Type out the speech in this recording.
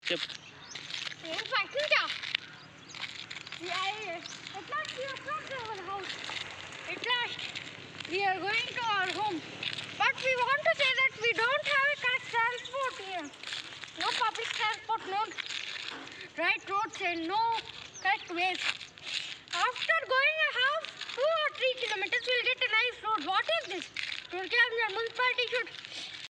Yep. At last we are from our house. At last we are going to our home. But we want to say that we don't have a correct transport here. No public transport, no right roads and no correct ways.